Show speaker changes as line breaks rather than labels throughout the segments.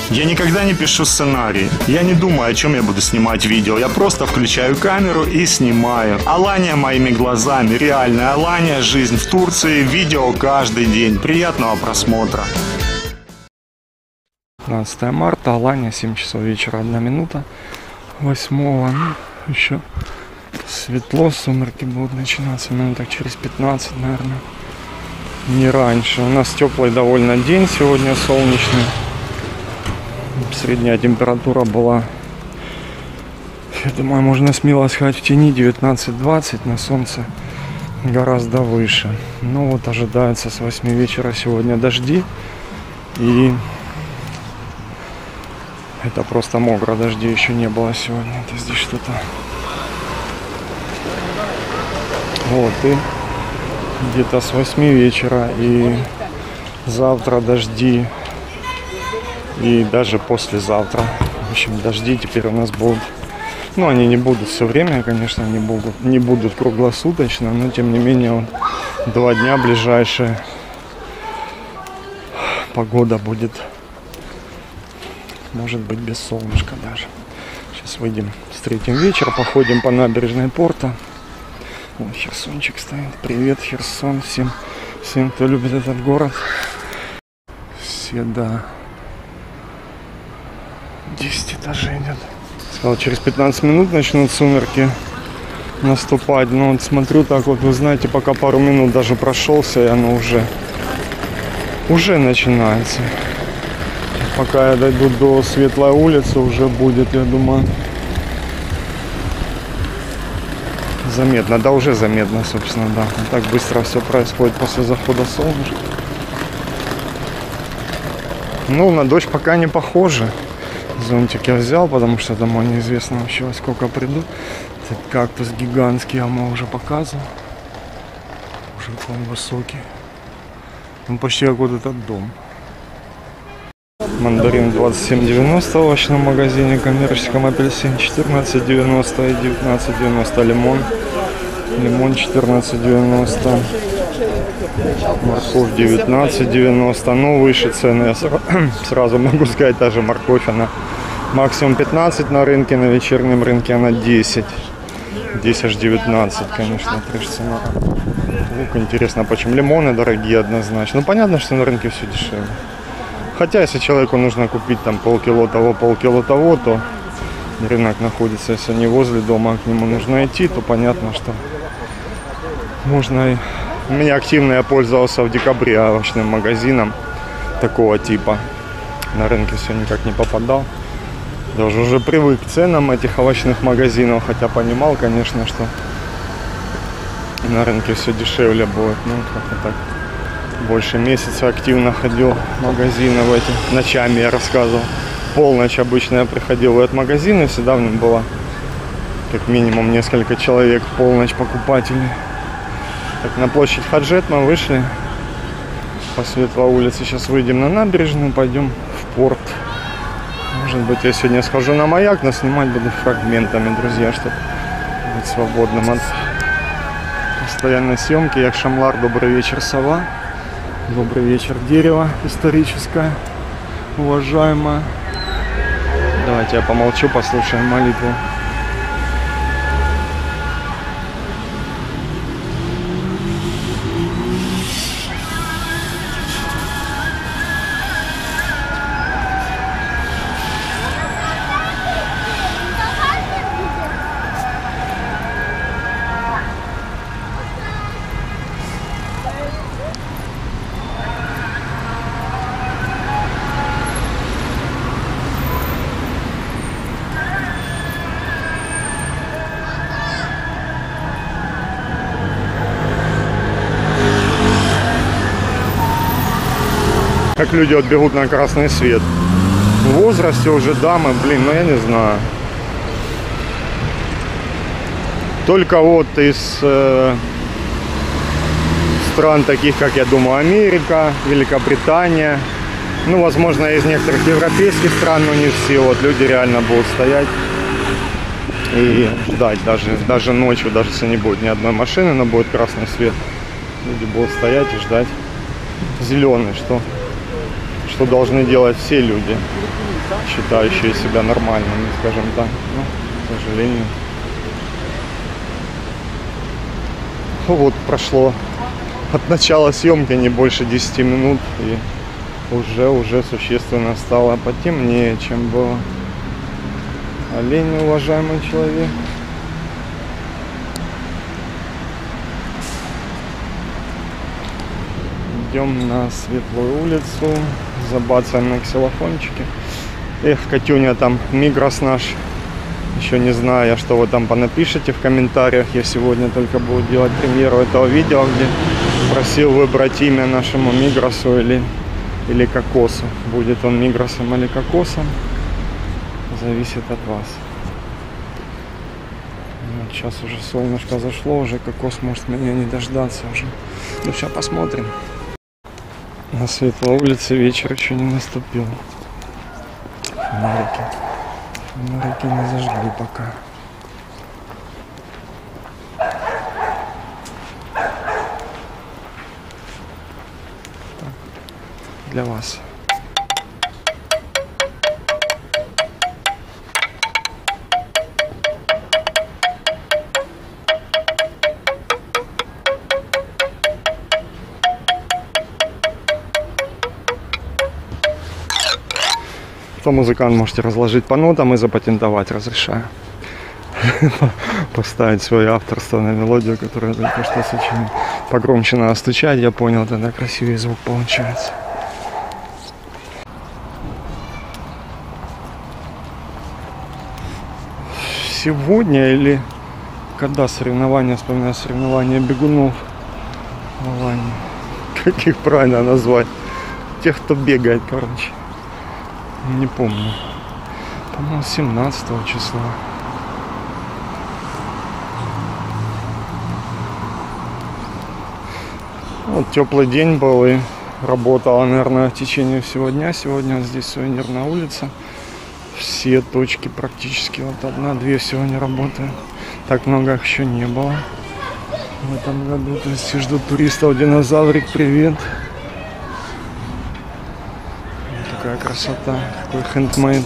Я никогда не пишу сценарий. Я не думаю, о чем я буду снимать видео. Я просто включаю камеру и снимаю. Алания моими глазами. Реальная Алания. Жизнь в Турции. Видео каждый день. Приятного просмотра.
15 марта. Алания. 7 часов вечера. 1 минута. 8-го. Ну, еще светло. Сумерки будут начинаться минуток через 15, наверное. Не раньше. У нас теплый довольно день сегодня, солнечный. Средняя температура была, я думаю, можно смело сказать, в тени 19-20, на солнце гораздо выше. Но вот ожидается с 8 вечера сегодня дожди. И это просто мокро, дождей еще не было сегодня. Это здесь что-то. Вот, и где-то с 8 вечера и завтра дожди. И даже послезавтра. В общем, дожди теперь у нас будут. Ну, они не будут все время, конечно, не будут круглосуточно, но тем не менее, вот, 2 дня ближайшие погода будет, может быть, без солнышка даже. Сейчас выйдем, встретим вечер, походим по набережной порта. Вот Херсончик стоит. Привет, Херсон, всем, кто любит этот город. Все, да. 10 этажей нет. Сказал, через 15 минут начнут сумерки наступать. Но вот смотрю так вот, вы знаете, пока пару минут даже прошелся, и оно уже начинается. Пока я дойду до Светлой улицы, уже будет, я думаю, заметно. Да, уже заметно, собственно, да. Так быстро все происходит после захода солнышка. Ну, на дождь пока не похоже. Зонтик я взял, потому что домой неизвестно вообще во сколько приду. Этот кактус гигантский, я вам уже показывал. Уже он высокий. Он почти как вот этот дом. Мандарин 27,90 в овощном магазине коммерческом, апельсин 14,90 и 19,90 лимон. Лимон 14,90. Морковь 19,90. Ну, выше цены. Я сразу могу сказать, та же морковь, она максимум 15 на рынке, на вечернем рынке она 10. Здесь аж 19, конечно, трэш цена. Лук, интересно, почему лимоны дорогие однозначно. Ну, понятно, что на рынке все дешевле. Хотя, если человеку нужно купить там полкило того, то рынок находится, если не возле дома, к нему нужно идти, то понятно, что можно и... У меня активно я пользовался в декабре овощным магазином такого типа. На рынке все никак не попадал. Даже уже привык к ценам этих овощных магазинов, хотя понимал, конечно, что на рынке все дешевле будет. Ну, как-то так. Больше месяца активно ходил в магазины в эти. Ночами я рассказывал. Полночь обычно я приходил в этот магазин, и всегда в нем было как минимум несколько человек в полночь покупателей. Так, на площадь Хаджет мы вышли по Светлой улице. Сейчас выйдем на набережную, пойдем в порт. Может быть, я сегодня схожу на маяк, но снимать буду фрагментами, друзья, чтобы быть свободным от постоянной съемки. Я Шамлар, добрый вечер, сова. Добрый вечер, дерево историческое, уважаемое. Давайте я помолчу, послушаем молитву. Как люди вот бегут на красный свет. В возрасте уже дамы, блин, ну я не знаю. Только вот из стран таких, как, я думаю, Америка, Великобритания. Ну, возможно, из некоторых европейских стран, но не все. Вот люди реально будут стоять и ждать. Даже ночью, даже если не будет ни одной машины, но будет красный свет. Люди будут стоять и ждать зеленый, что что должны делать все люди, считающие себя нормальными, скажем так. Но, к сожалению. Вот прошло от начала съемки не больше 10 минут, и уже существенно стало потемнее, чем было. Олень, уважаемый человек. Идем на Светлую улицу, забацаем на ксилофончике. Эх, Катюня, там Мигрос наш. Еще не знаю, что вы там понапишите в комментариях. Я сегодня только буду делать премьеру этого видео, где просил выбрать имя нашему Мигросу или Кокосу. Будет он Мигросом или Кокосом, зависит от вас. Вот сейчас уже солнышко зашло, уже Кокос может меня не дождаться уже. Ну сейчас посмотрим. На Светлой улице вечер еще не наступил. Фонарики не зажгли пока. Так, для вас. Кто музыкант, можете разложить по нотам и запатентовать, разрешаю. Поставить свое авторство на мелодию, которую я только что сочинил. Погромче надо стучать, я понял, тогда красивый звук получается. Сегодня или когда соревнования, вспоминаю соревнования бегунов в Алании. Как их правильно назвать? Тех, кто бегает, короче. Не помню. По-моему, 17 числа. Вот теплый день был и работала, наверное, в течение всего дня. Сегодня вот здесь Сувенирная улица. Все точки практически, вот одна-две всего не работают. Так много их еще не было в этом году. То есть все ждут туристов. Динозаврик, привет. Какая красота, какой хендмейд.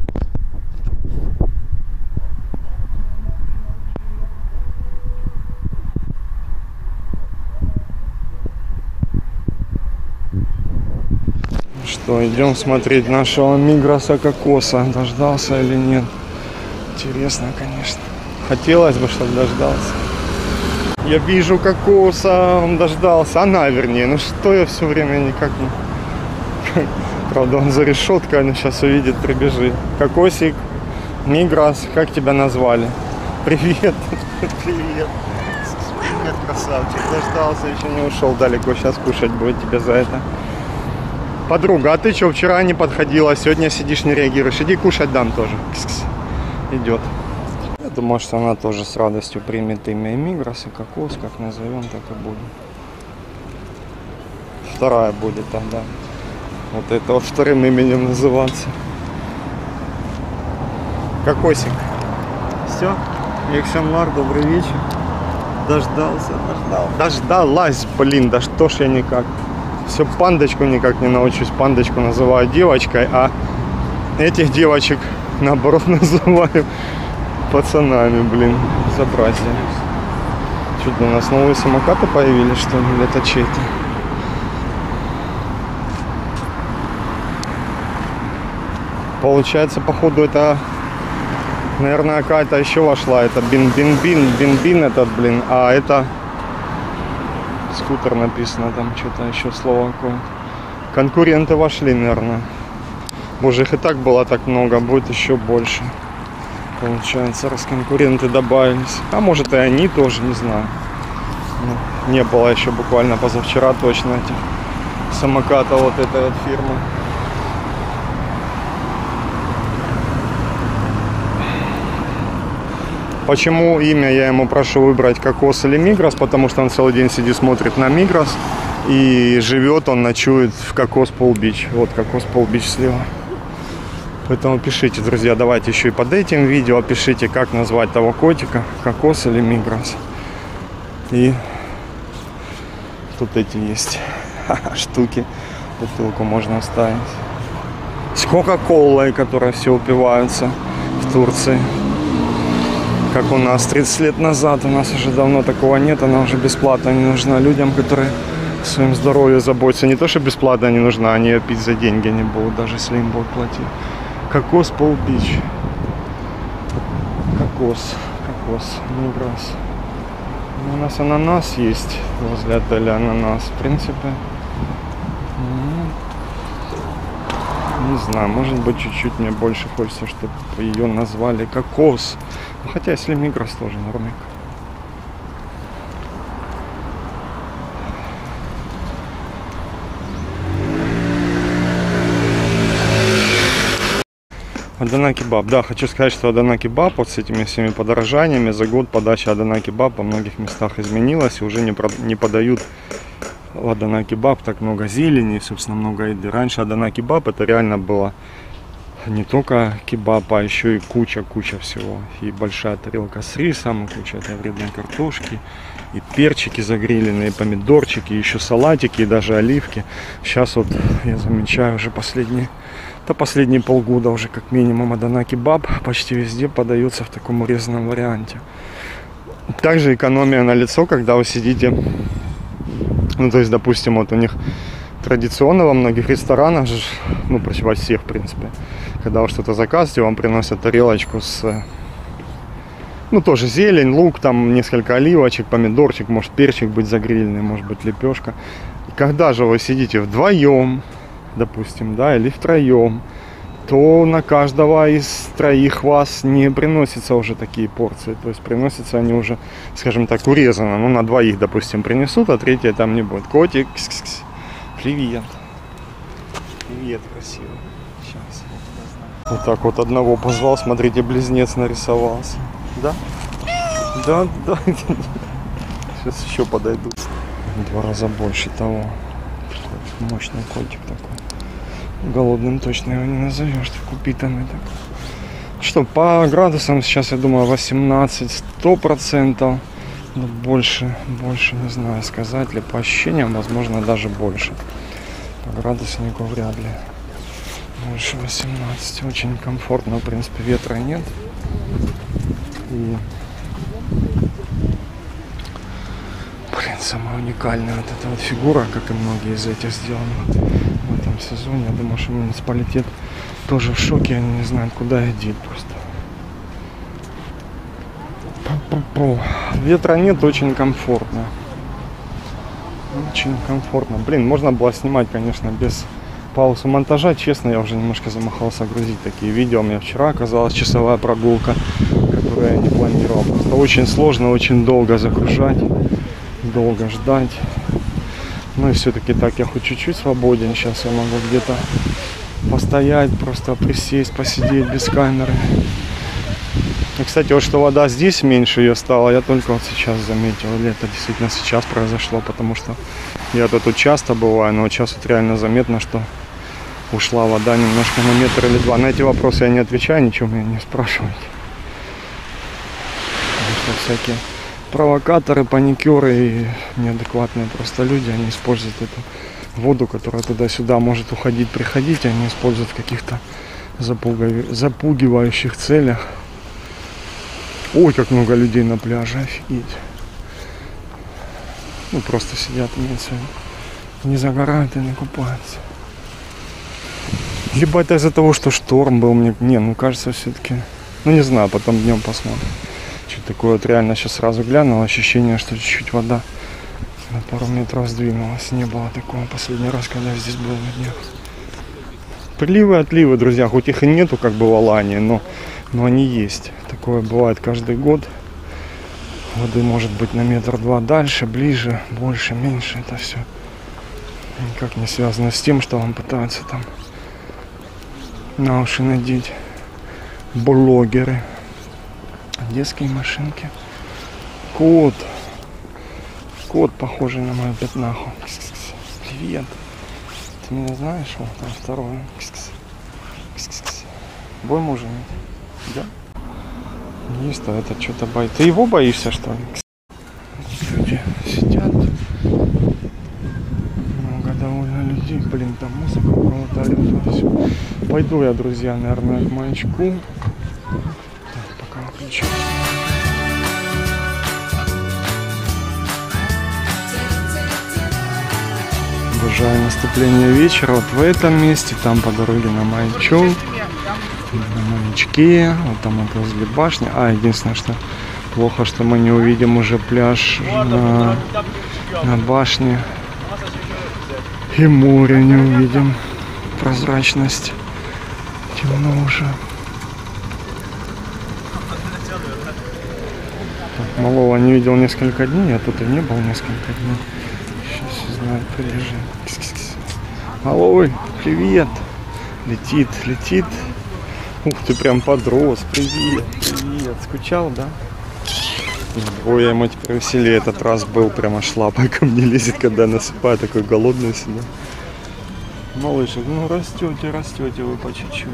Что, идем смотреть нашего Мигроса Кокоса. Дождался или нет? Интересно, конечно. Хотелось бы, чтобы дождался. Я вижу Кокоса, он дождался. Она, вернее. Ну что я все время никак не... Правда, он за решеткой, но сейчас увидит, прибежит. Кокосик, Мигрос, как тебя назвали? Привет. Привет. Привет, красавчик. Дождался, еще не ушел далеко. Сейчас кушать будет тебе за это. Подруга, а ты что, вчера не подходила, сегодня сидишь, не реагируешь? Иди кушать дам тоже. Кс-кс. Идет. Я думаю, что она тоже с радостью примет имя и Мигрос, и Кокос, как назовем, так и будет. Вторая будет тогда. Вот это вот вторым именем называться. Кокосик. Все. Екшамлар, добрый вечер. Дождалась, блин, да что ж я никак. Все, пандочку никак не научусь. Пандочку называю девочкой, а этих девочек, наоборот, называю пацанами, блин. Безобразие. Что-то у нас новые самокаты появились, что ли? Или это чей-то? Получается, походу, это, наверное, какая-то еще вошла. Это бин-бин этот, блин. А это скутер написано, там что-то еще слово какое-то. Конкуренты вошли, наверное. Боже, их и так было так много, будет еще больше. Получается, раз конкуренты добавились. А может и они тоже, не знаю. Ну, не было еще буквально позавчера точно этих самокатов вот этой вот фирмы. Почему имя я ему прошу выбрать Кокос или Мигрос? Потому что он целый день сидит, смотрит на Мигрос. И живет он, ночует в Кокос Пол-Бич. Вот Кокос Пол-Бич слева. Поэтому пишите, друзья, давайте еще и под этим видео пишите, как назвать того котика, Кокос или Мигрос. И тут эти есть штуки, бутылку можно вставить. с Кока-Колой, которой все упиваются в Турции. Как у нас 30 лет назад, у нас уже давно такого нет, она уже бесплатно не нужна людям, которые о своем здоровье заботятся. Не то, что бесплатно не нужна, они ее пить за деньги не будут, даже если им будут платить. Кокос Пол-Бич. Кокос, Мигрос. У нас ананас есть возле отеля, ананас, в принципе. Не знаю, может быть, чуть-чуть мне больше хочется, чтобы ее назвали кокос. Хотя, если Мигрос тоже нормально. Адана Кебаб. Да, хочу сказать, что Адана Кебаб вот с этими всеми подорожаниями за год подача Адана Кебаб во многих местах изменилась и уже не подают Адана Кебаб так много зелени, собственно, много еды. Раньше Адана Кебаб это реально было не только кебаб, а еще и куча всего. И большая тарелка с рисом, куча этой вредной картошки, и перчики загриленные, и помидорчики, и еще салатики, и даже оливки. Сейчас вот я замечаю уже последние полгода уже как минимум Адана Кебаб почти везде подается в таком урезанном варианте. Также экономия на лицо, когда вы сидите, ну то есть допустим вот у них традиционно во многих ресторанах, ну почти во всех в принципе, когда вы что-то заказываете, вам приносят тарелочку с, ну тоже зелень, лук, там несколько оливочек, помидорчик, может перчик быть загрильный, может быть лепешка. И когда же вы сидите вдвоем, допустим, да, или втроем, то на каждого из троих вас не приносятся уже такие порции. То есть приносятся они уже, скажем так, урезанно. Ну, на двоих, допустим, принесут, а третья там не будет. Котик, кс-кс-кс. Привет. Привет, красивый. Сейчас. Вот так вот одного позвал, смотрите, близнец нарисовался. Да? Да. Сейчас еще подойдут. В 2 раза больше того. Мощный котик такой. Голодным точно его не назовешь, так упитанный такой. Что, по градусам сейчас, я думаю, 18-100%. Но больше не знаю сказать ли. По ощущениям, возможно, даже больше. По градуснику вряд ли. Больше 18. Очень комфортно, в принципе, ветра нет. И самая уникальная вот эта вот фигура, как и многие из этих сделаны в этом сезоне. Я думаю, что муниципалитет тоже в шоке, они не знают, куда их деть просто. Ветра нет, очень комфортно. Очень комфортно. Блин, можно было снимать, конечно, без паузы монтажа. Честно, я уже немножко замахался грузить такие видео. У меня вчера оказалась часовая прогулка, которую я не планировал. Просто очень сложно, очень долго загружать. Долго ждать. Ну и все-таки так я хоть чуть-чуть свободен. Сейчас я могу где-то постоять, просто присесть, посидеть без камеры. И, кстати, вот что вода здесь меньше ее стало, я только вот сейчас заметил. Или это действительно сейчас произошло, потому что я-то тут часто бываю, но вот сейчас вот реально заметно, что ушла вода немножко на метр или два. На эти вопросы я не отвечаю, ничего меня не спрашивайте. Потому что всякие провокаторы, паникеры и неадекватные просто люди, они используют эту воду, которая туда-сюда может уходить, приходить, они используют в каких-то запугивающих целях. Ой, как много людей на пляже, офигеть. Ну, просто сидят, не загорают и не купаются. Либо это из-за того, что шторм был, мне кажется, все-таки, ну, не знаю, потом днем посмотрим. Что-то такое вот реально сейчас сразу глянул, ощущение, что чуть-чуть вода на пару метров сдвинулась. Не было такого последний раз, когда я здесь был на днях. Приливы, отливы, друзья, хоть их и нету, как бы в Алании, но они есть. Такое бывает каждый год. Воды может быть на метр-два дальше, ближе, больше, меньше. Это все никак не связано с тем, что вам пытаются там на уши надеть блогеры. Детские машинки. Кот, похожий на мою пятнаху. Привет. Ты меня знаешь? Вот там второе. Бой мужа нет? Да? Есть, а это что-то боится. Ты его боишься, что ли? Люди сидят. Много довольно людей. Блин, там музыка у кого-то орёт. Всё. Пойду я, друзья, наверное, к маячку. Так, пока включу. Обожаю наступление вечера. Вот в этом месте, там по дороге на маячок. На маячке. Вот там вот возле башни. Единственное, что плохо, что мы не увидим уже пляж на башне. И море не увидим. Прозрачность. Темно уже. Так, малого не видел несколько дней, я тут и не был несколько дней. Сейчас узнаю, прибежим. Малой, привет. Летит, летит. Ух ты, прям подрос. Привет, привет. Скучал, да? Ой, я ему теперь веселее. Этот раз был, прямо аж лапой ко мне лезет, когда насыпаю, такой голодный всегда. Малышек, ну растете вы по чуть-чуть.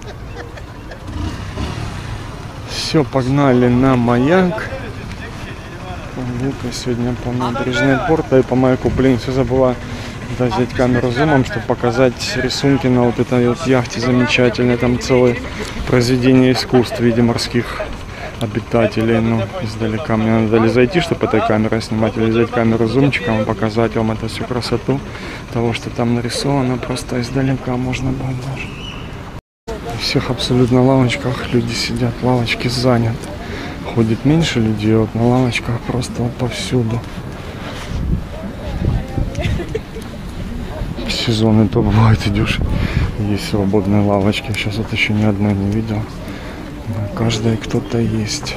Все, погнали на маяк. Прогулка сегодня по набережной порта и по маяку. Блин, все забыла взять камеру зумом, чтобы показать рисунки на вот этой вот яхте замечательной. Там целое произведение искусств в виде морских обитателей. Ну, издалека мне надо ли зайти, чтобы этой камерой снимать, или взять камеру зумчиком и показать вам эту всю красоту того, что там нарисовано. Просто издалека можно будет даже. В всех абсолютно лавочках люди сидят, лавочки заняты. Ходит меньше людей, вот на лавочках просто вот повсюду. В сезоны то бывает, идешь, есть свободные лавочки. Сейчас вот еще ни одной не видел. На каждой кто-то есть.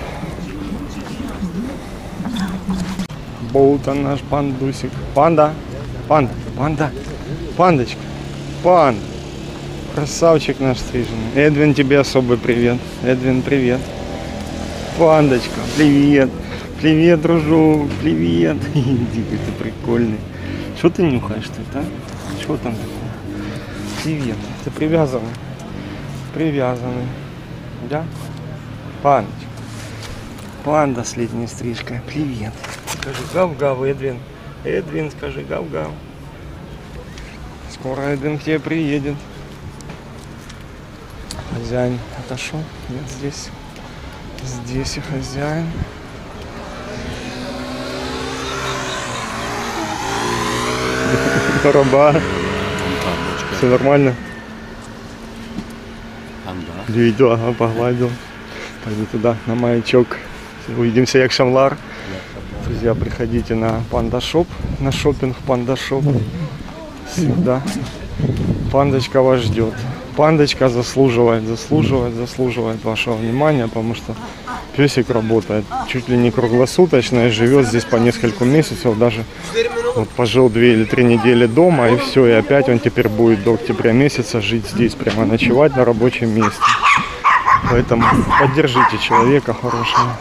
Вот он наш пандусик. Панда, панда, панда, пандочка, панда. Красавчик наш стриженный. Эдвин, тебе особый привет. Эдвин, привет. Пандочка, привет. Привет, дружок, привет. Иди, ты прикольный. Что ты нюхаешь тут, а? Что там такое? Привет. Ты привязанный? Привязанный. Да? Пандочка. Панда с летней стрижкой. Привет. Скажи гав-гав, Эдвин. Эдвин, скажи гав-гав. Скоро Эдвин к тебе приедет. Хозяин отошел. Нет, здесь. Здесь и хозяин. Раба. Все нормально? Видел, ага, погладил. Пойду туда, на маячок. Увидимся, як Шамлар. Друзья, приходите на Панда Шоп, на шопинг Панда Шоп. Всегда. Пандочка вас ждет. Пандочка заслуживает вашего внимания, потому что песик работает чуть ли не круглосуточно и живет здесь по несколько месяцев. Даже вот пожил 2 или 3 недели дома, и все, и опять он теперь будет до октября месяца жить здесь, прямо ночевать на рабочем месте. Поэтому поддержите человека хорошего.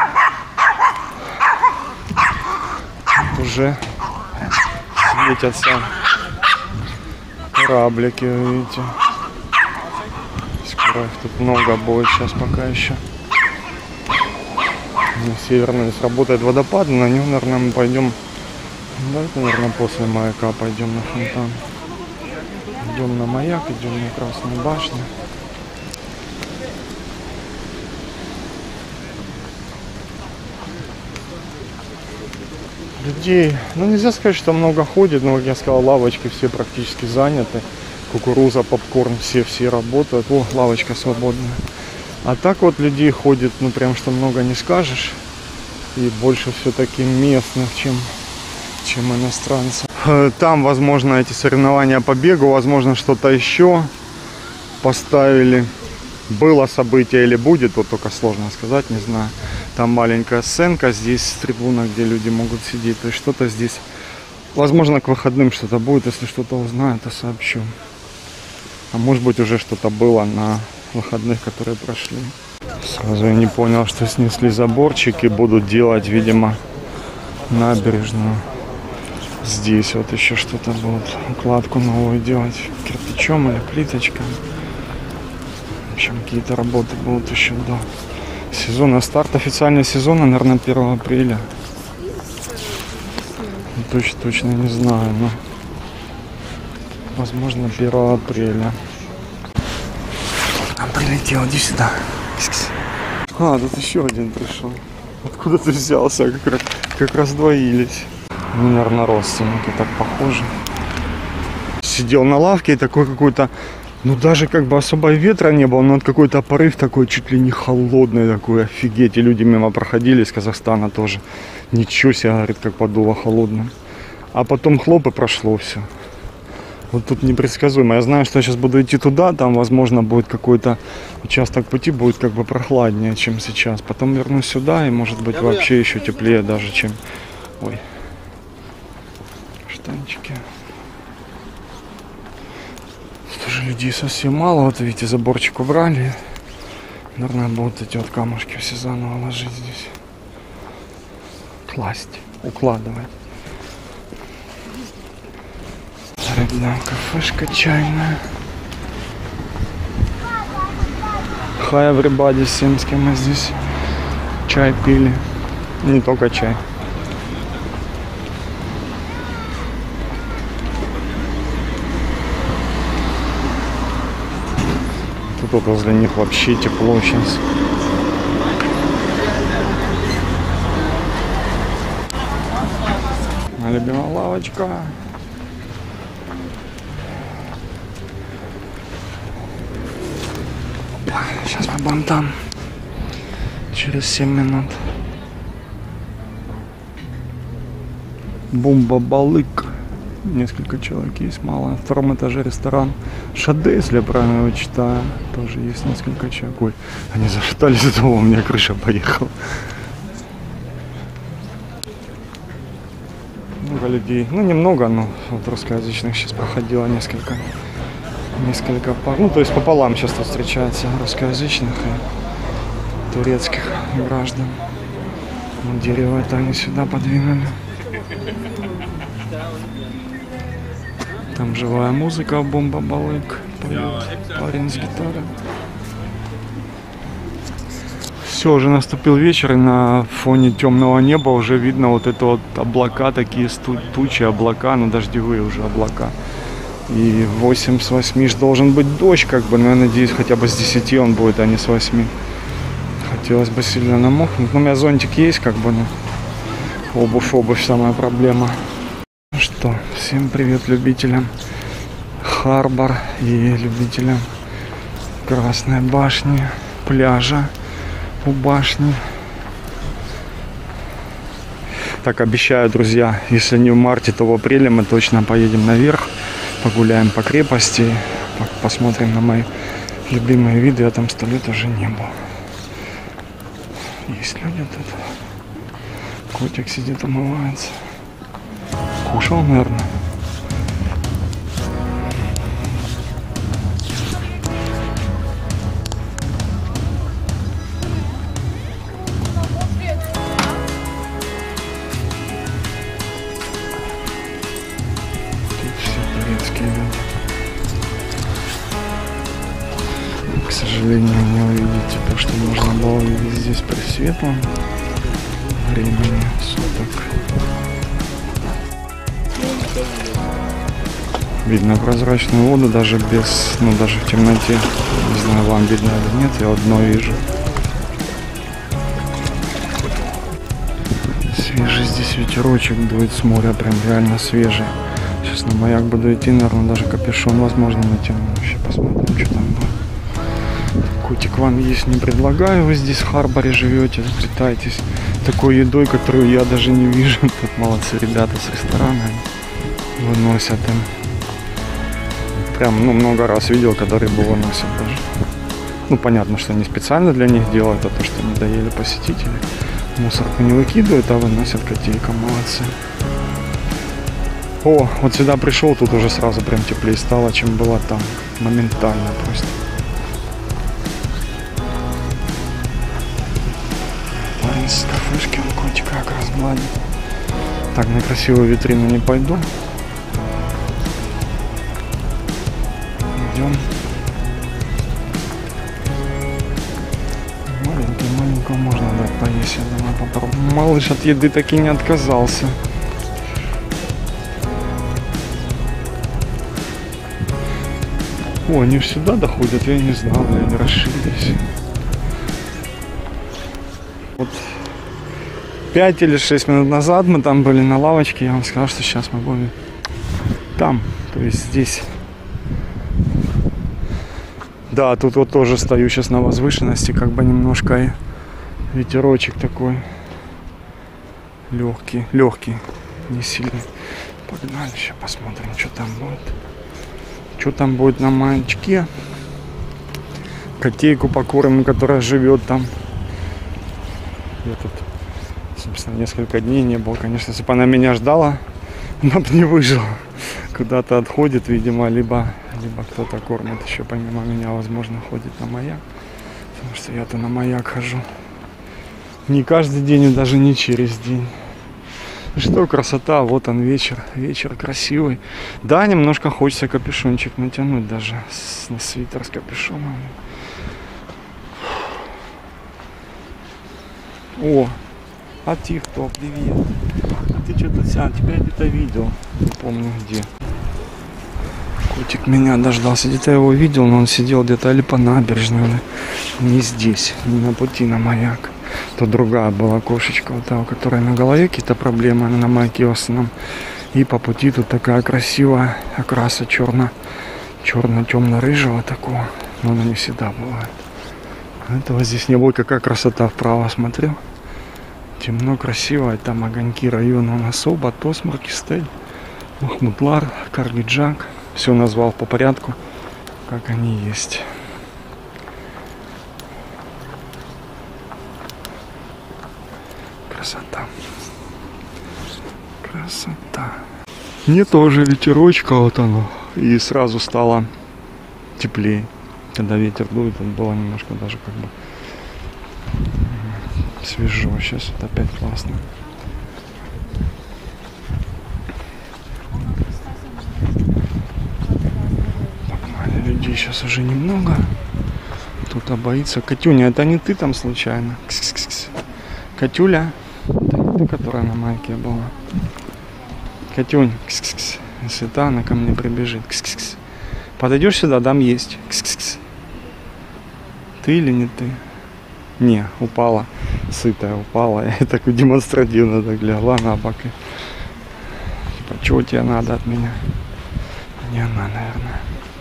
Уже светятся кораблики, видите. Скоро их тут много будет сейчас пока еще. На северной сработает водопад, на него, наверное, мы пойдем. Давайте, наверное, после маяка пойдем на фонтан. Идем на маяк, идем на Красную башню. Людей, ну нельзя сказать, что много ходит, но, как я сказал, лавочки все практически заняты. Кукуруза, попкорн, все работают. О, лавочка свободная. А так вот людей ходит, ну прям что много не скажешь. И больше все-таки местных, чем иностранцев. Там, возможно, эти соревнования по бегу, возможно, что-то еще поставили. Было событие или будет, вот только сложно сказать, не знаю. Там маленькая сценка, здесь трибуна, где люди могут сидеть. То есть что-то здесь, возможно, к выходным что-то будет. Если что-то узнаю, то сообщу. А может быть, уже что-то было на выходных, которые прошли. Сразу я не понял, что снесли заборчик и будут делать, видимо, набережную. Здесь вот еще что-то будут, укладку новую делать кирпичом или плиточкой. В общем, какие-то работы будут еще до сезона. Старт официального сезона, наверное, 1 апреля. Точно не знаю, но возможно 1 апреля. прилетел, иди сюда. А, тут еще один пришел. Откуда ты взялся? Как раздвоились. Ну, наверное, родственники так похожи. Сидел на лавке и такой какой-то, ну даже как бы особо ветра не было, но вот какой-то порыв такой чуть ли не холодный такой, офигеть. И люди мимо проходили из Казахстана тоже. Ничего себе, говорит, как подуло холодным. А потом хлоп и прошло все. Вот тут непредсказуемо. Я знаю, что я сейчас буду идти туда, там возможно будет какой-то участок пути будет как бы прохладнее, чем сейчас. Потом вернусь сюда и может быть вообще еще теплее даже, чем... Ой. Штанчики. Тоже людей совсем мало. Вот видите, заборчик убрали. Наверное, будут эти вот камушки все заново ложить здесь. Класть, укладывать. Родная кафешка чайная. Hi everybody, всем, с кем мы здесь чай пили. Не только чай. Тут вот возле них вообще тепло сейчас. Моя любимая лавочка. Сейчас мы будем там через 7 минут. Бомба-балык. Несколько человек есть, мало. На втором этаже ресторан Шаде, если я правильно его читаю. Тоже есть несколько человек. Ой, они зашатались из того, у меня крыша поехала. Много людей. Ну, немного, но вот русскоязычных сейчас проходило несколько пар. Ну, то есть пополам сейчас тут встречается русскоязычных и турецких граждан. Вот дерево это они сюда подвинули. Там живая музыка, бомба-балык, поет парень с гитарой. Все, уже наступил вечер, и на фоне темного неба уже видно вот это вот облака, такие тучи, облака, но дождевые уже облака. И 8 с 8 ж должен быть дождь, как бы, но я надеюсь, хотя бы с 10 он будет, а не с 8. Хотелось бы сильно намокнуть. Но у меня зонтик есть, как бы, но обувь самая проблема. Ну что, всем привет любителям Харбор и любителям Красной башни, пляжа у башни. Так, обещаю, друзья, если не в марте, то в апреле мы точно поедем наверх. Погуляем по крепости, посмотрим на мои любимые виды. Я там 100 лет уже не был. Есть люди тут. Котик сидит, умывается. Кушал, наверное. К сожалению, не увидите то, что можно было увидеть здесь при светлом времени суток. Видно прозрачную воду даже без, даже в темноте. Не знаю, вам видно или нет, я одно вижу. Свежий здесь ветерочек дует с моря, прям реально свежий. Сейчас на маяк буду идти, наверное, даже капюшон возможно натяну. Вообще посмотрим, что там будет. Котик вам есть не предлагаю, вы здесь в Харборе живете, питаетесь такой едой, которую я даже не вижу. Тут молодцы ребята с ресторана выносят им. Прям, много раз видел, когда рыбу выносят даже. Понятно, что не специально для них делают, а то, что не доели посетители. Мусорку не выкидывают, а выносят котейкам, молодцы. О, вот сюда пришел, тут уже сразу прям теплее стало, чем было там. Моментально просто. Парень с кафешки, он котика как раз гладит. Так, на красивую витрину не пойду. Идем. Маленького можно дать поесть, я думаю, попробуем. Малыш от еды таки не отказался. О, они сюда доходят, я не знал, они расширились. Вот 5 или 6 минут назад мы там были на лавочке, я вам сказал, что сейчас мы будем там, то есть здесь. Да, тут вот тоже стою сейчас на возвышенности, как бы немножко и ветерочек такой легкий, не сильный. Погнали, сейчас посмотрим, что там будет. Что там будет на маячке. Котейку покормим, которая живет там. Я тут, собственно, несколько дней не был. Конечно, если бы она меня ждала, она бы не выжила. Куда-то отходит, видимо, либо кто-то кормит еще помимо меня, возможно, ходит на маяк. Потому что я-то на маяк хожу. Не каждый день и даже не через день. Что красота, вот он вечер красивый. Да, немножко хочется капюшончик натянуть даже, на свитер с капюшоном. О, а ты кто, привет. А ты что-то тебя где-то видел, не помню где. Котик меня дождался, где-то я его видел, но он сидел где-то или по набережной, или не здесь, не на пути на маяк. То другая была кошечка, вот та, у которой на голове какие-то проблемы, она на маяке в основном. И по пути тут такая красивая окраса черно-темно-рыжего такого. Но она не всегда бывает. Этого здесь не было, какая красота вправо смотрел. Темно, красиво, и там огоньки района у нас оба, Тосмар, Кистель, Махмутлар, Каргиджак. Все назвал по порядку, как они есть. Красота. Красота. Мне тоже ветерочка, вот оно. И сразу стало теплее. Когда ветер дует, это было немножко даже как бы свежо. Сейчас это опять классно. Погнали, людей сейчас уже немного. Кто-то боится. Катюня, это не ты там случайно? Кс-кс-кс. Катюля. Это не ты, которая на майке была. Катюнь, кс-кс-кс. Если та, она ко мне прибежит. Кс-кс-кс. Подойдешь сюда, дам есть. Кс-кс-кс. Ты или не ты? Не, упала. Сытая упала. Я так демонстративно так легла на бок. Типа, чего тебе надо от меня? Не она, наверное.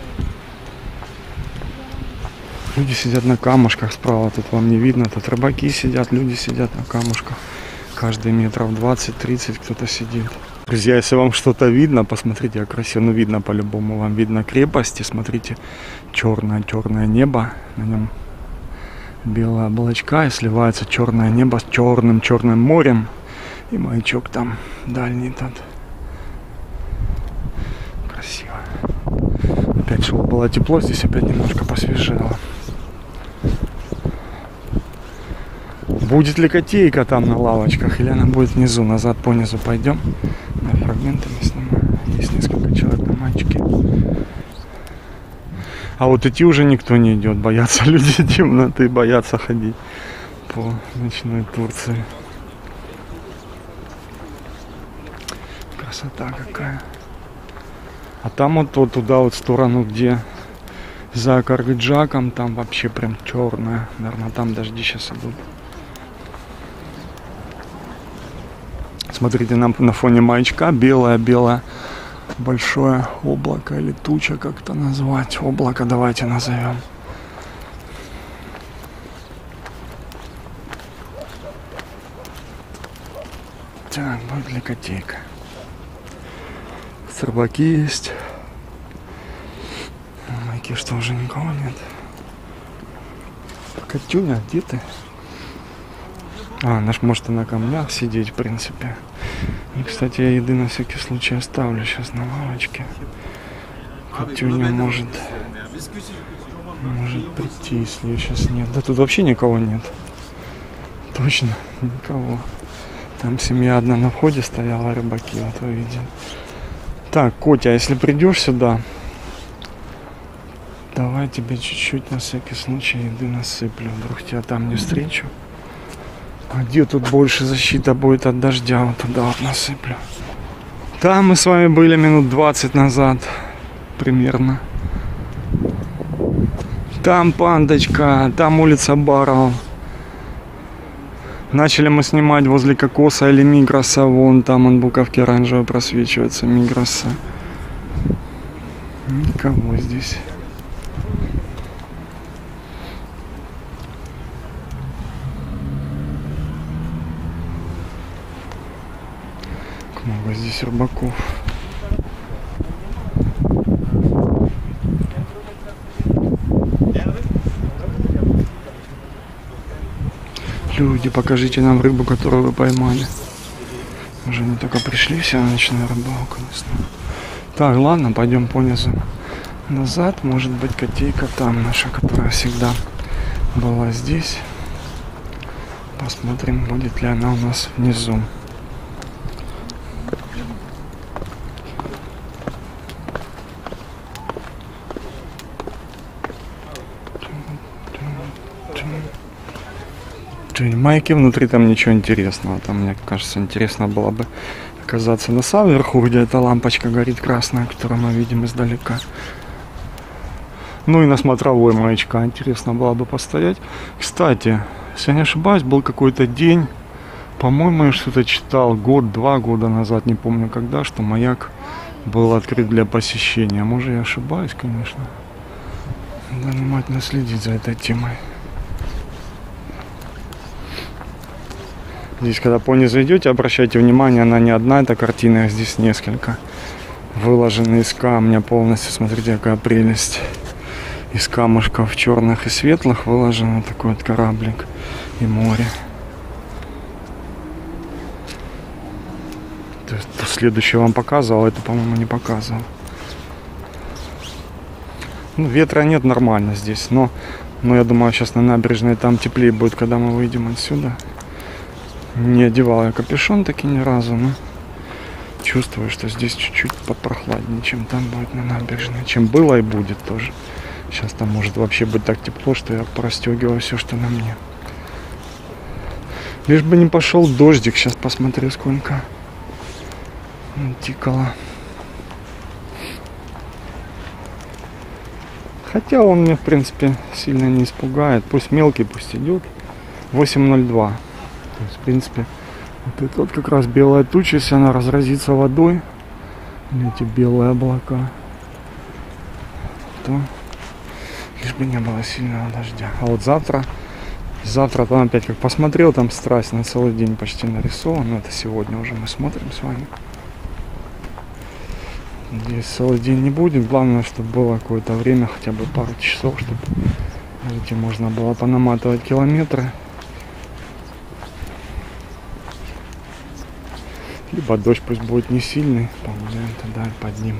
Люди сидят на камушках справа. Тут вам не видно. Тут рыбаки сидят, люди сидят на камушках. Каждый метров 20-30 кто-то сидит. Друзья, если вам что-то видно, посмотрите, как красиво. Ну, видно по-любому. Вам видно крепости. Смотрите, черное небо. На нем белая облачка. И сливается черное небо с черным морем. И маячок там дальний тот. Красиво. Опять, чтобы было тепло, здесь опять немножко посвежело. Будет ли котейка там на лавочках, или она будет внизу? Назад по низу пойдем. На фрагментами снимаю. Есть несколько человек на мальчике. А вот идти уже никто не идет. Боятся люди темноты, боятся ходить по ночной Турции. Красота какая. А там вот туда вот в сторону, где за Каргиджаком, там вообще прям черная. Наверное, там дожди сейчас идут. Смотрите, нам на фоне маячка белое большое облако или туча, как это назвать. Облако давайте назовем. Так, будет ли котейка? Рыбаки есть. На маяке что, уже никого нет? Катюня, где ты? Наш может и на камнях сидеть, в принципе. И, кстати, я еды на всякий случай оставлю сейчас на лавочке. Катюня может прийти, если ее сейчас нет. Да тут вообще никого нет. Точно, никого. Там семья одна на входе стояла, рыбаки, вот вы видели. Так, Котя, если придешь сюда, давай тебе чуть-чуть на всякий случай еды насыплю. Вдруг тебя там не встречу. А где тут больше защита будет от дождя? Вот туда вот насыплю. Там мы с вами были минут 20 назад. Примерно. Там пандочка, там улица Баррелл. Начали мы снимать возле Кокоса или Мигроса. Вон там он буковки оранжевые просвечиваются. Мигроса. Никого здесь. Много здесь рыбаков. Люди, покажите нам рыбу, которую вы поймали. Уже не только пришли, вся ночная рыбалка. Так, ладно, пойдем понизу назад. Может быть, котейка там наша, которая всегда была здесь. Посмотрим, будет ли она у нас внизу. Майки внутри там ничего интересного. Там, мне кажется, интересно было бы оказаться на самом верху, где эта лампочка горит красная, которую мы видим издалека. Ну и на смотровой маячка интересно было бы постоять. Кстати, если я не ошибаюсь, был какой-то день, по-моему, я что-то читал год-два года назад, не помню когда, что маяк был открыт для посещения. Может, я ошибаюсь, конечно. Надо внимательно следить за этой темой. Здесь, когда понизу идете, обращайте внимание, она не одна, эта картина, здесь несколько. Выложены из камня полностью, смотрите, какая прелесть. Из камушков черных и светлых выложен такой вот кораблик и море. То следующее вам показывал, это, по-моему, не показывал. Ну, ветра нет, нормально здесь, но я думаю, сейчас на набережной там теплее будет, когда мы выйдем отсюда. Не одевал я капюшон таки ни разу, но чувствую, что здесь чуть-чуть попрохладнее, чем там будет на набережной. Чем было и будет тоже. Сейчас там может вообще быть так тепло, что я простегиваю все, что на мне. Лишь бы не пошел дождик. Сейчас посмотрю, сколько тикало. Хотя он меня, в принципе, сильно не испугает. Пусть мелкий, пусть идет. 8:02. То есть, в принципе, вот это вот как раз белая туча, если она разразится водой, эти белые облака, то лишь бы не было сильного дождя. А вот завтра там опять как посмотрел, там страсть на целый день почти нарисована. Это сегодня уже мы смотрим с вами. Здесь целый день не будет. Главное, чтобы было какое-то время, хотя бы пару часов, чтобы, видите, можно было понаматывать километры. Либо дождь пусть будет не сильный, погуляем тогда под ним.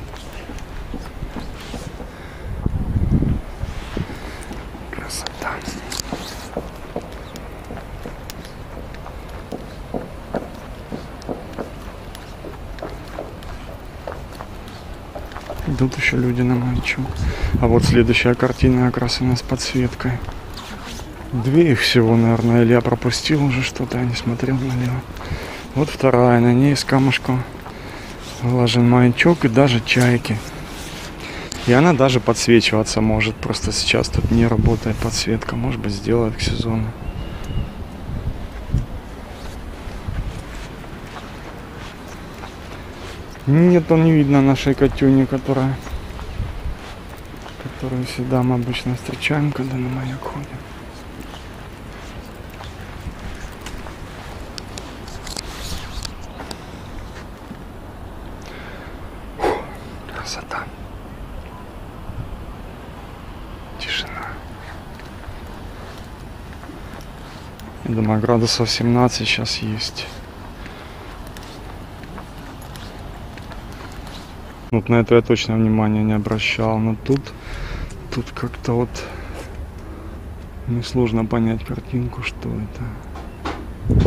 Красота. Идут еще люди на мальчу. А вот следующая картина как раз у нас с подсветкой. Две их всего, наверное, или я пропустил уже что-то, я не смотрел налево. Вот вторая, на ней из камушка выложен маячок и даже чайки. И она даже подсвечиваться может. Просто сейчас тут не работает подсветка. Может быть, сделают к сезону. Нет, он не видно нашей Катюни, которую всегда мы обычно встречаем, когда на маяк ходим. Красота. Тишина. Я думаю, градусов 17 сейчас есть. Вот на это я точно внимания не обращал, но тут как-то вот несложно понять картинку, что это.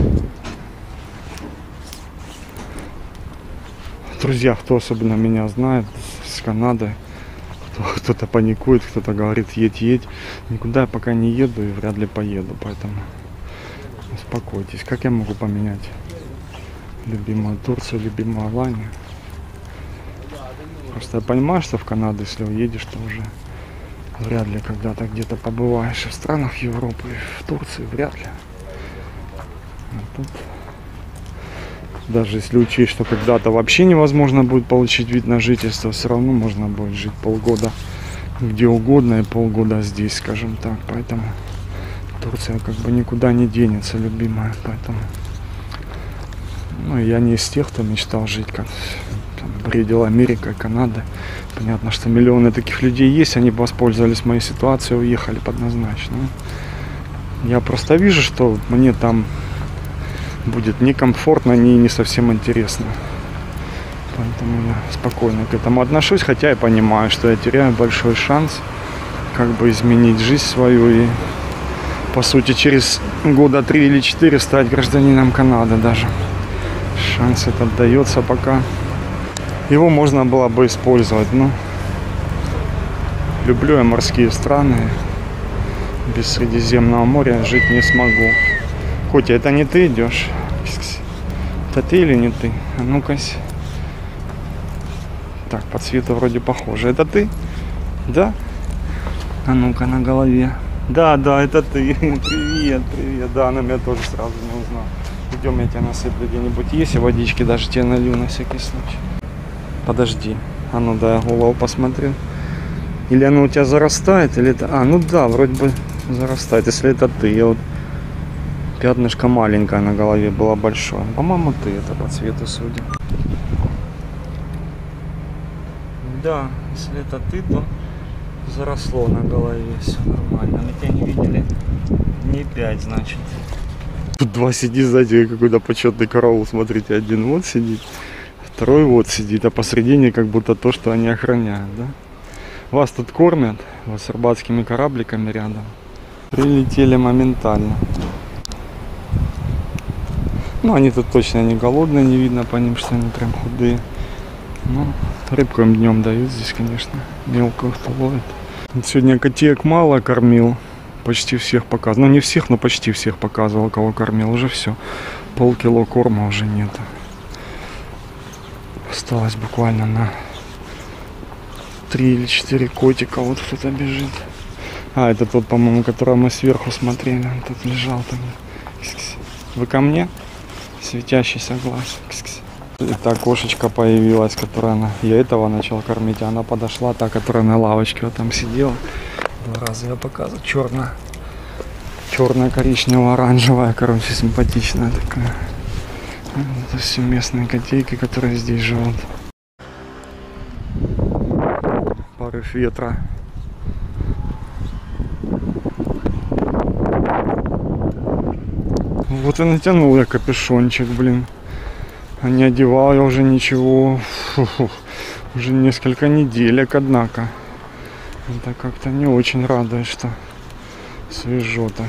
Друзья, кто особенно меня знает с Канады, кто-то паникует, кто-то говорит едь. Никуда я пока не еду и вряд ли поеду, поэтому успокойтесь. Как я могу поменять любимую Турцию, любимую Аланию? Просто я понимаю, что в Канаду, если уедешь, то уже Вряд ли когда-то где-то побываешь в странах Европы, в Турции, вряд ли. А тут, даже если учесть, что когда-то вообще невозможно будет получить вид на жительство, все равно можно будет жить полгода где угодно и полгода здесь, скажем так. Поэтому Турция как бы никуда не денется, любимая. Поэтому, ну, я не из тех, кто мечтал жить, как там бредил Америкой, Канадой. Понятно, что миллионы таких людей есть, они воспользовались моей ситуацией, уехали однозначно. Я просто вижу, что мне там будет некомфортно, не совсем интересно. Поэтому я спокойно к этому отношусь, хотя я понимаю, что я теряю большой шанс как бы изменить жизнь свою и, по сути, через года 3 или 4 стать гражданином Канады даже. Шанс этот дается пока. Его можно было бы использовать, но люблю я морские страны. Без Средиземного моря жить не смогу. Котя, это не ты идешь? Это ты или не ты? А ну-ка. Так, по цвету вроде похоже. Это ты? Да? А ну-ка, на голове. Да, это ты. Привет. Да, она меня тоже сразу не узнала. Идем, я тебя насыплю где-нибудь. Есть и водички даже тебе налью на всякий случай. Подожди. А ну да, я голову посмотрю. Или оно у тебя зарастает, или это... А, ну да, вроде бы зарастает. Если это ты. Я вот... Пятнышко маленькое на голове было большое. По-моему, ты это по цвету судя. Да, если это ты, то заросло на голове. Все нормально. Мы тебя не видели. Не 5, значит. Тут два сидит, знаете, какой-то почетный караул. Смотрите, один вот сидит, второй вот сидит, а посредине как будто то, что они охраняют, да? Вас тут кормят, вот с рыбацкими корабликами рядом. Прилетели моментально. Ну, они тут точно не голодные, не видно по ним, что они прям худые. Ну, рыбку им днем дают здесь, конечно, мелкую кто ловит. Вот сегодня котеек мало кормил, почти всех показывал. Ну, не всех, но почти всех показывал, кого кормил. Уже все, полкило корма уже нет. Осталось буквально на 3 или 4 котика. Вот кто-то бежит. А, это тот, по-моему, которого мы сверху смотрели. Он тут лежал там. Вы ко мне? Светящийся глаз. Эта кошечка появилась, которая я этого начал кормить, а она подошла, та, которая на лавочке вот там сидела. 2 раза я показывал. Черная, коричнево-оранжевая, короче, симпатичная такая. Это все местные котейки, которые здесь живут. Порыв ветра. Вот и натянул я капюшончик, блин. А не одевал я уже ничего. Уже несколько неделек, однако. Это как-то не очень радует, что свежо так.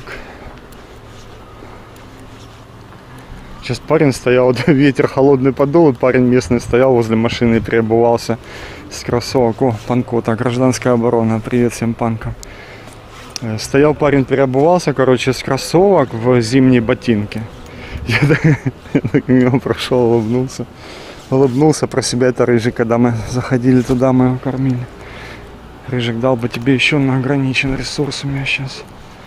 Сейчас парень стоял, ветер холодный подул, и парень местный стоял возле машины и переобувался с кроссовок. О, Панкота, гражданская оборона, привет всем панкам. Стоял парень, переобувался, короче, с кроссовок в зимние ботинки. Я так мимо прошел, улыбнулся про себя. Это Рыжик, когда мы заходили туда, мы его кормили. Рыжик, дал бы тебе еще на ограничен ресурсами сейчас.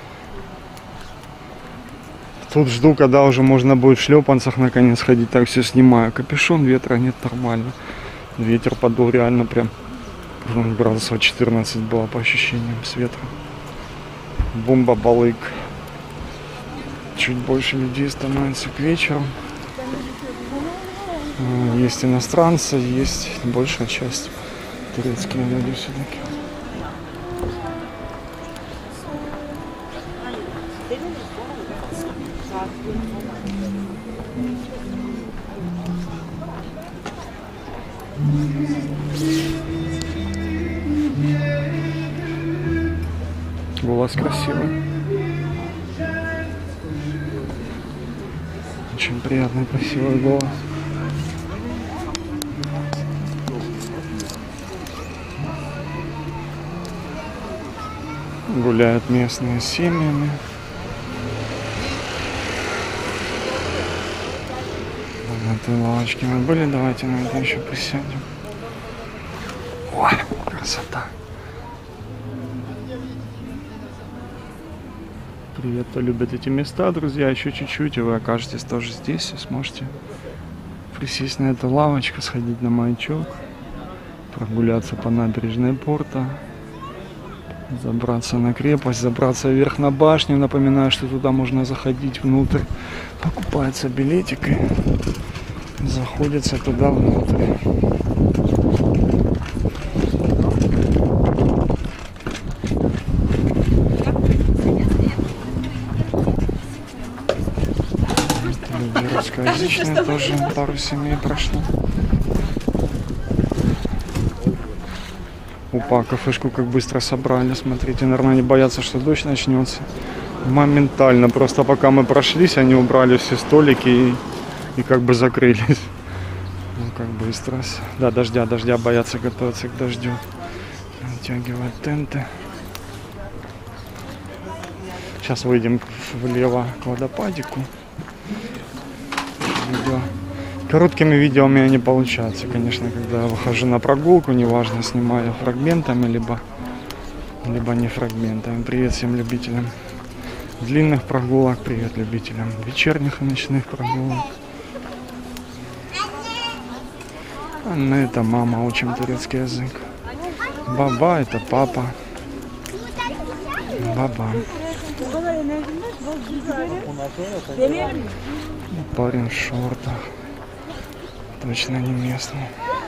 Тут жду, когда уже можно будет в шлепанцах наконец ходить. Так все снимаю. Капюшон, ветра нет, нормально. Ветер подул реально прям градусов 14 было по ощущениям с ветром. Бомба-балык. Чуть больше людей становится к вечеру. Есть иностранцы, есть большая часть турецкие люди все-таки. Голос красивый. Очень приятный, красивый голос. Гуляют местные с семьями. На этой лавочке мы были, давайте на это еще присядем. Ой, красота. Привет, кто любит эти места, друзья. Еще чуть-чуть, и вы окажетесь тоже здесь. И сможете присесть на эту лавочку, сходить на маячок, прогуляться по набережной порта, забраться на крепость, забраться вверх на башню. Напоминаю, что туда можно заходить внутрь, покупается билетик и заходится туда внутрь. Люди русскоязычные тоже, пару семей прошло. Опа, кафешку как быстро собрали, смотрите, наверное, они боятся, что дождь начнется. Моментально, просто пока мы прошлись, они убрали все столики и как бы закрылись. Ну, как быстро. Да, дождя боятся, готовятся к дождю. Натягивают тенты. Сейчас выйдем влево к водопадику. Видео. Короткими видео у меня не получается, конечно, когда я выхожу на прогулку, неважно, снимаю фрагментами, либо не фрагментами. Привет всем любителям длинных прогулок, привет любителям вечерних и ночных прогулок. Анна — это мама, учим турецкий язык. Баба — это папа. Баба. Парень в шортах. Точно не местный.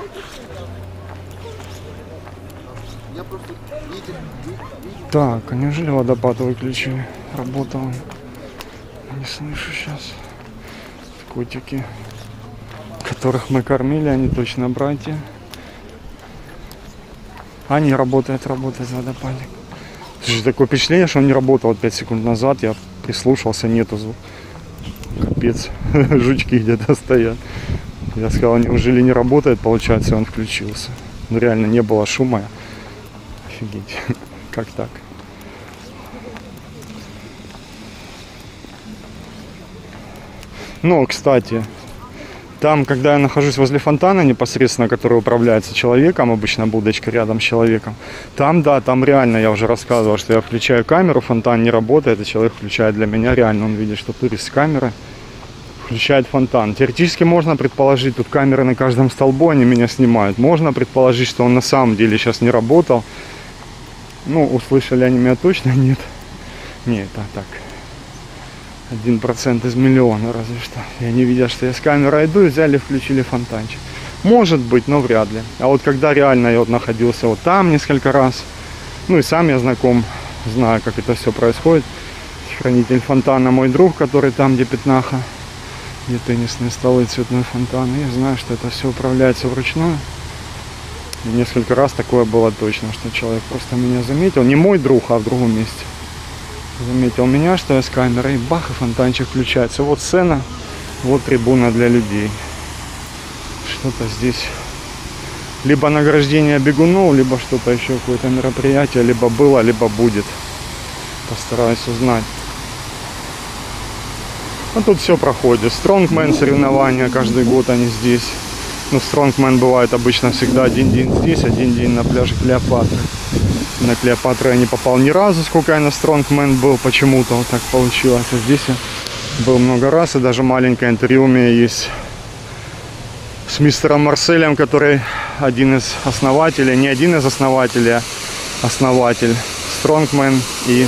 Так, а неужели водопад выключили? Работал он. Не слышу сейчас. Котики, которых мы кормили, они точно братья. А, не работает водопадик. Слушай, такое впечатление, что он не работал 5 секунд назад. Я прислушался, нету звука. Капец, жучки где-то стоят. Я сказал, неужели не работает, получается, он включился. Ну реально не было шума. Офигеть, как так? Ну, кстати, там, когда я нахожусь возле фонтана непосредственно, который управляется человеком, обычно будочка рядом с человеком, там, да, там реально, я уже рассказывал, что я включаю камеру, фонтан не работает, и человек включает для меня, реально, он видит, что турист с камеры включает фонтан. Теоретически можно предположить, тут камеры на каждом столбу, они меня снимают. Можно предположить, что он на самом деле сейчас не работал. Ну, услышали они меня точно? Нет. Нет, так. 1% из миллиона разве что. И они видят, что я с камерой иду, и взяли, включили фонтанчик. Может быть, но вряд ли. А вот когда реально я вот находился вот там несколько раз, ну и сам я знаком, знаю, как это все происходит. Хранитель фонтана мой друг, который там, где пятнаха, где теннисные столы, цветной фонтан. Я знаю, что это все управляется вручную. И несколько раз такое было точно, что человек просто меня заметил. Не мой друг, а в другом месте. Заметил меня, что я с камерой, бах, и фонтанчик включается. Вот сцена, вот трибуна для людей. Что-то здесь. Либо награждение бегунов, либо что-то еще, какое-то мероприятие, либо было, либо будет. Постараюсь узнать. А тут все проходит. Стронгмен соревнования, каждый год они здесь. Ну, стронгмен бывает обычно всегда один день здесь, один день на пляже Клеопатры. На Клеопатры я не попал ни разу, сколько я на стронгмен был, почему-то вот так получилось. А здесь я был много раз, и даже маленькое интервью у меня есть с мистером Марселем, который один из основателей, не один из основателей, а основатель стронгмен и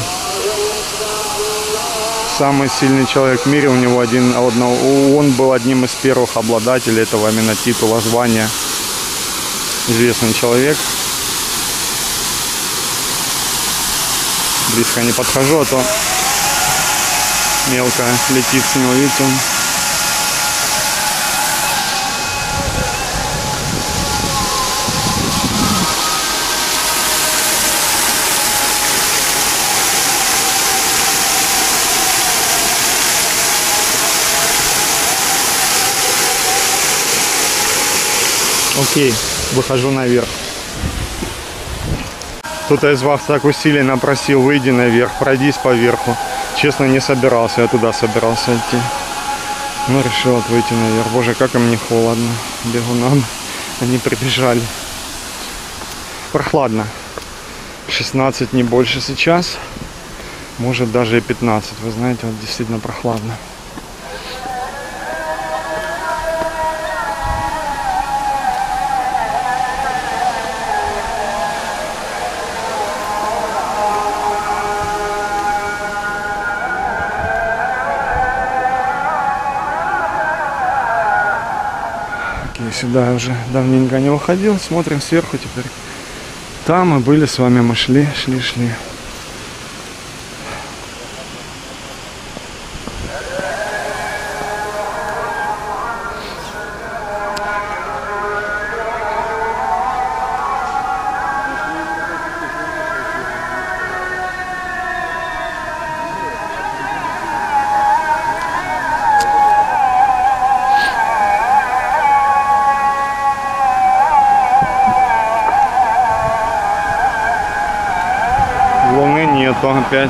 самый сильный человек в мире. У него он был одним из первых обладателей этого именно титула, звания. Известный человек. Близко не подхожу, а то мелко летит с него, видите. Окей, выхожу наверх. Кто-то из вас так усиленно просил, выйди наверх, пройдись по верху. Честно, не собирался, я туда собирался идти. Но решил вот выйти наверх. Боже, как им не холодно. Бегунам. Они прибежали. Прохладно. 16, не больше сейчас. Может даже и 15. Вы знаете, вот действительно прохладно. Сюда я уже давненько не выходил. Смотрим сверху теперь. Там мы были с вами, мы шли. Луны нету опять.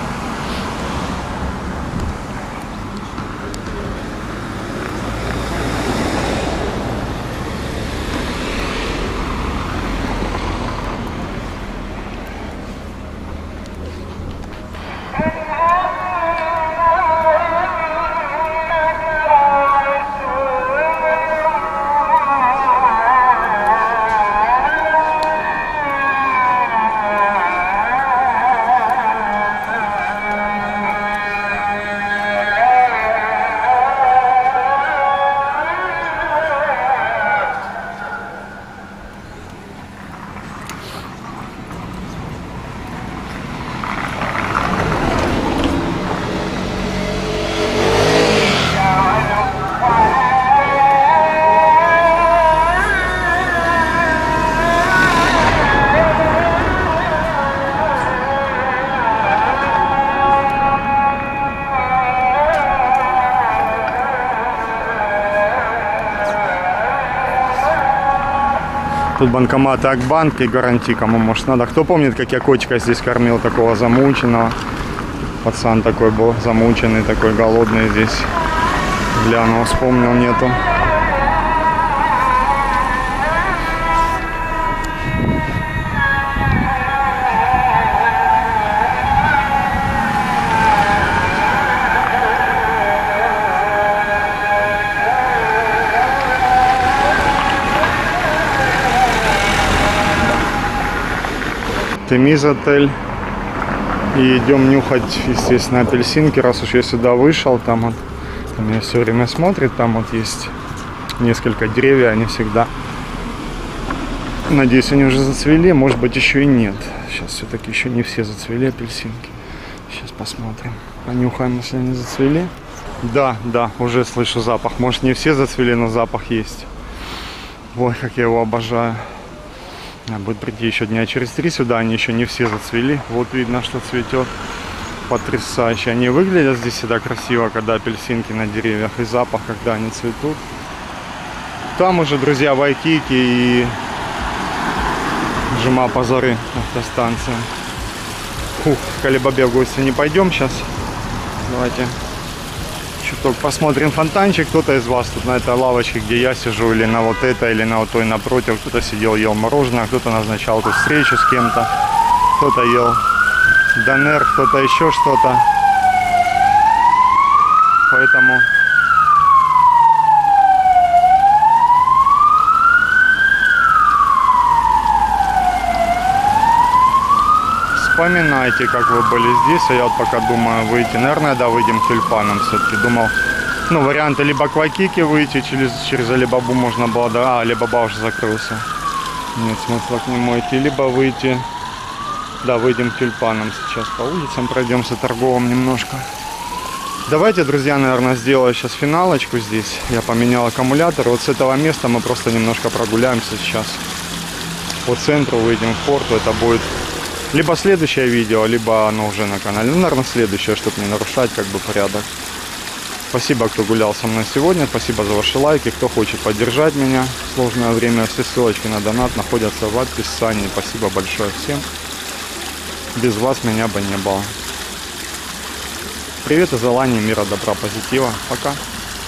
Тут банкоматы Акбанк и Гаранти, кому может надо. Кто помнит, как я котика здесь кормил, такого замученного. Пацан такой был замученный, такой голодный здесь. Глянул, вспомнил, нету. Темиз отель. И идем нюхать, естественно, апельсинки. Раз уж я сюда вышел, там вот, меня все время смотрит, там вот есть несколько деревьев, они всегда, надеюсь, они уже зацвели, может быть, еще и нет. Сейчас все-таки еще не все зацвели апельсинки. Сейчас посмотрим, понюхаем, если они зацвели. Да, уже слышу запах. Может, не все зацвели, но запах есть. Ой, как я его обожаю. Будет прийти еще дня через 3 сюда, они еще не все зацвели. Вот видно, что цветет. Потрясающе. Они выглядят здесь всегда красиво, когда апельсинки на деревьях, и запах, когда они цветут. Там уже, друзья, Вайкики и Джума Пазары, автостанция. Фух, в Калибабе в гости не пойдем сейчас. Давайте чуток посмотрим фонтанчик. Кто-то из вас тут на этой лавочке, где я сижу, или на вот этой, или на вот той напротив, кто-то сидел, ел мороженое, кто-то назначал тут встречу с кем-то, кто-то ел донер, кто-то еще что-то. Поэтому вспоминайте, как вы были здесь, а я вот пока думаю выйти. Наверное, да, выйдем к тюльпанам все-таки. Думал, ну, варианты либо к Вайкики выйти, через Алибабу можно было, да, Алибаба уже закрылся. Нет смысла к нему идти, либо выйти, да, выйдем к тюльпанам сейчас, по улицам пройдемся торговым немножко. Давайте, друзья, наверное, сделаю сейчас финалочку здесь. Я поменял аккумулятор. Вот с этого места мы просто немножко прогуляемся сейчас. По центру выйдем в порту, это будет либо следующее видео, либо оно уже на канале. Ну, наверное, следующее, чтобы не нарушать как бы порядок. Спасибо, кто гулял со мной сегодня. Спасибо за ваши лайки. Кто хочет поддержать меня в сложное время, все ссылочки на донат находятся в описании. Спасибо большое всем. Без вас меня бы не было. Привет из Алании, мира, добра, позитива. Пока.